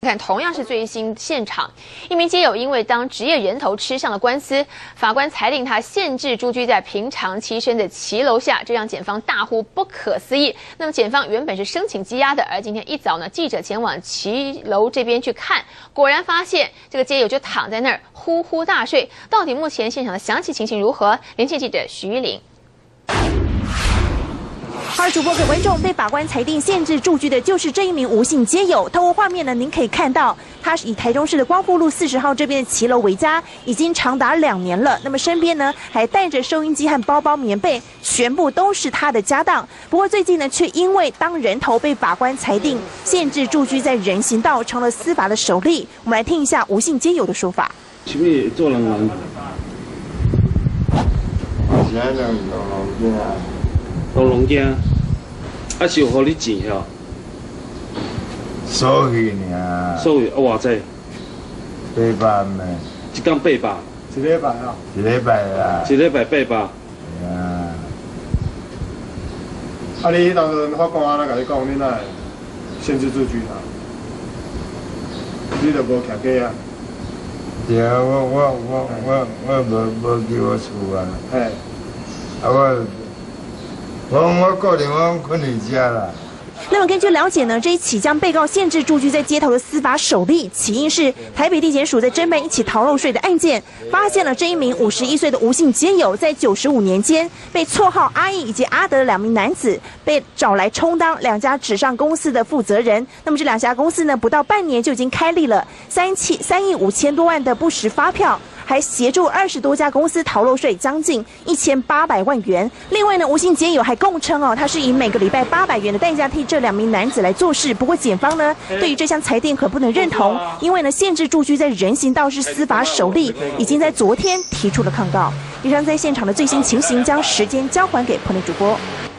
看，同样是最新现场，一名街友因为当职业人头吃上了官司，法官裁定他限制住居在平常栖身的骑楼下，这让检方大呼不可思议。那么检方原本是申请羁押的，而今天一早呢，记者前往骑楼这边去看，果然发现这个街友就躺在那儿呼呼大睡。到底目前现场的详细情形如何？连线记者徐玉玲。 而主播给观众被法官裁定限制住居的就是这一名吴姓街友。透过画面呢，您可以看到他是以台中市的光复路40号这边的骑楼为家，已经长达2年了。那么身边呢还带着收音机和包包、棉被，全部都是他的家当。不过最近呢，却因为当人头被法官裁定限制住居在人行道，成了司法的首例。我们来听一下吴姓街友的说法。 前面做人啊。龙龙间，啊是有互你钱吼？ 收去尔。 收去啊，偌济 800呢。 一天800。 一礼拜啊？一礼拜啦。 一礼拜800。 啊。啊，你当时法官安怎甲你讲，你哪会限制住居啊？你都无徛家啊？对啊，我无叫我厝啊。嘿。啊我个人我困你家啦。 那么根据了解呢，这一起将被告限制住居在街头的司法首例，起因是台北地检署在侦办一起逃漏税的案件，发现了这一名51岁的吴姓街友在95年间被绰号阿义以及阿德的2名男子被找来充当2家纸上公司的负责人。那么这2家公司呢，不到半年就已经开立了3亿5千多万的不实发票，还协助20多家公司逃漏税将近1800万元。另外呢，吴姓街友还供称他是以每个礼拜800元的代价替这2名男子来做事。不过检方呢，对于这项裁定可不能认同，因为呢，限制住居在人行道是司法首例，已经在昨天提出了抗告。以上在现场的最新情形，将时间交还给棚内主播。